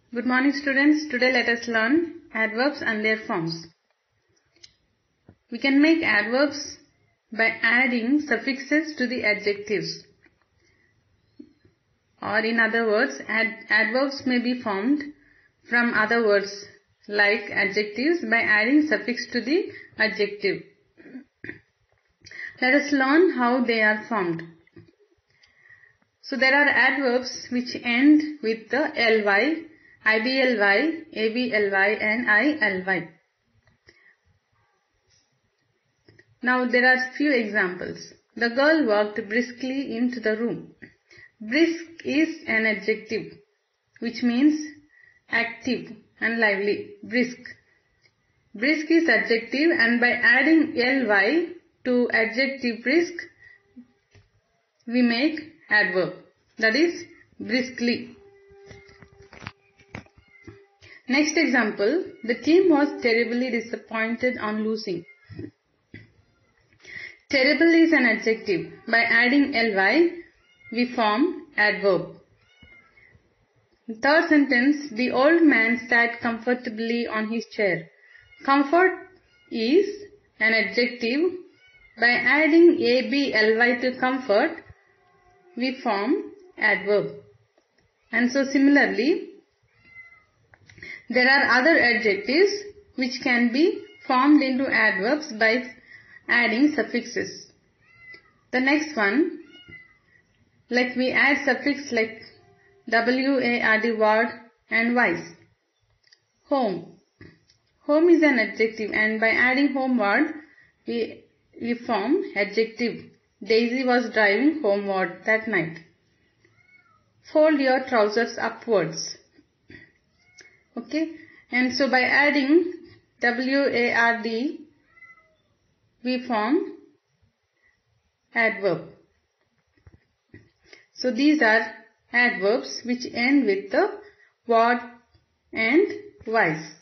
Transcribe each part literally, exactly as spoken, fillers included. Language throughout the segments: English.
Good morning, students. Today let us learn adverbs and their forms. We can make adverbs by adding suffixes to the adjectives. Or in other words, ad adverbs may be formed from other words like adjectives by adding suffix to the adjective. Let us learn how they are formed. So there are adverbs which end with the ly, ibly, ably and ily. Now there are few examples. The girl walked briskly into the room. Brisk is an adjective which means active and lively. Brisk. Brisk is adjective, and by adding ly to adjective brisk, we make adverb, that is briskly. Next example, the team was terribly disappointed on losing. Terrible is an adjective. By adding ly, we form adverb. Third sentence, the old man sat comfortably on his chair. Comfort is an adjective. By adding ably to comfort, we form adverb. And so similarly, there are other adjectives which can be formed into adverbs by adding suffixes. The next one, like we add suffix like ward, ward and wise. Home. Home is an adjective, and by adding homeward, we, we form adjective. Daisy was driving homeward that night. Fold your trousers upwards. Okay, and so by adding ward, we form adverb. So these are adverbs which end with the ward and wise.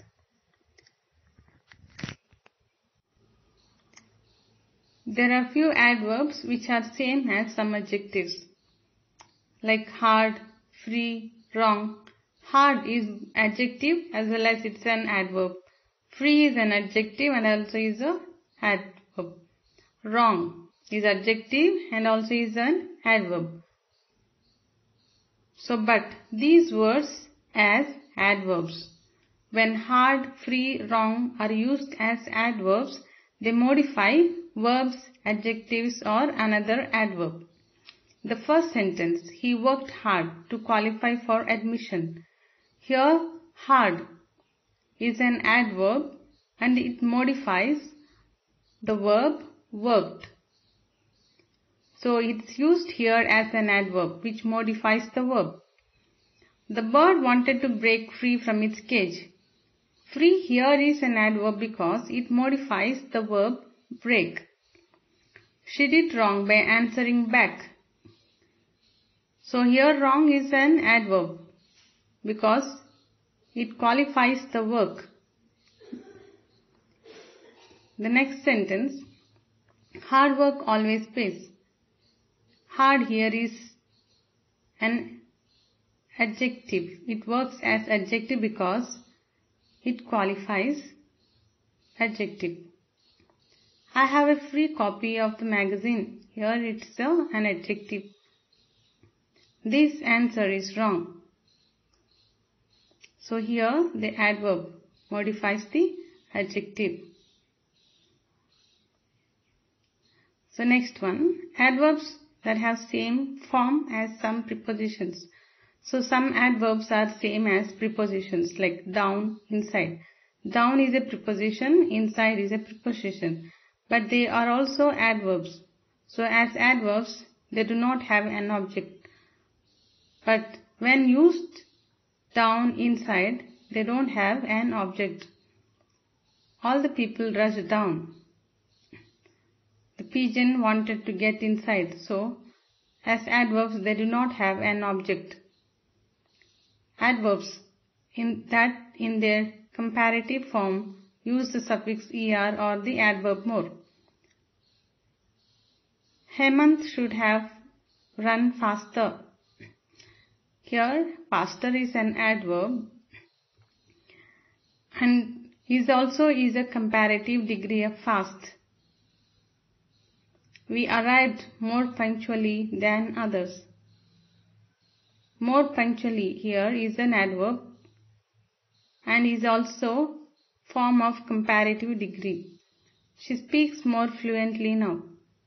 There are few adverbs which are same as some adjectives like hard, free, wrong. Hard is adjective as well as it's an adverb. Free is an adjective and also is a adverb. Wrong is adjective and also is an adverb. So, but these words as adverbs. When hard, free, wrong are used as adverbs, they modify verbs, adjectives or another adverb. The first sentence, he worked hard to qualify for admission. Here, hard is an adverb and it modifies the verb worked. So it's used here as an adverb which modifies the verb. The bird wanted to break free from its cage. Free here is an adverb because it modifies the verb break. She did wrong by answering back. So here wrong is an adverb because it qualifies the work. The next sentence, hard work always pays. Hard here is an adjective. It works as adjective because it qualifies adjective. I have a free copy of the magazine. Here it's a, an adjective. This answer is wrong. So here the adverb modifies the adjective. So next one, adverbs that have same form as some prepositions. So some adverbs are same as prepositions like down, inside. Down is a preposition, inside is a preposition. But they are also adverbs. So as adverbs, they do not have an object. But when used down, inside, they don't have an object. All the people rushed down. The pigeon wanted to get inside. So as adverbs, they do not have an object. Adverbs in that in their comparative form use the suffix er or the adverb more. Hemant should have run faster. Here, faster is an adverb and is also is a comparative degree of fast. We arrived more punctually than others. More punctually here is an adverb and is also form of comparative degree. She speaks more fluently now.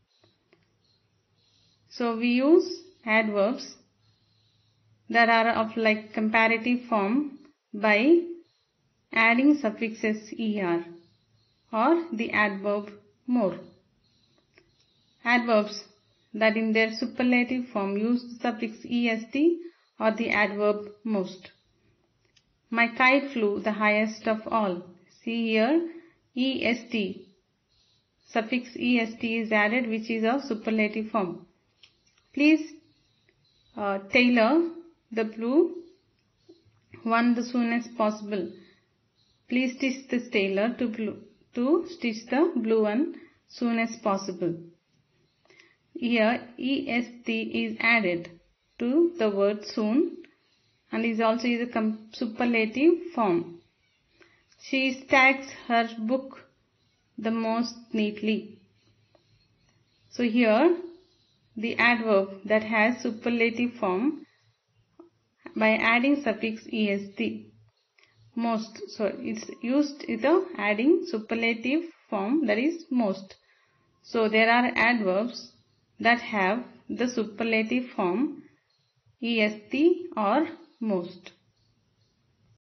So we use adverbs that are of like comparative form by adding suffixes er or the adverb more. Adverbs that in their superlative form use the suffix est or the adverb most. My kite flew the highest of all. See here, est, suffix est is added, which is of superlative form. Please uh, tailor the blue one the soonest possible. Please stitch this tailor to blue to stitch the blue one soonest possible. Here est is added to the word soon and is also is a superlative form. She stacks her book the most neatly. So here the adverb that has superlative form by adding suffix est, most. So it's used with the adding superlative form, that is most. So there are adverbs that have the superlative form est or most.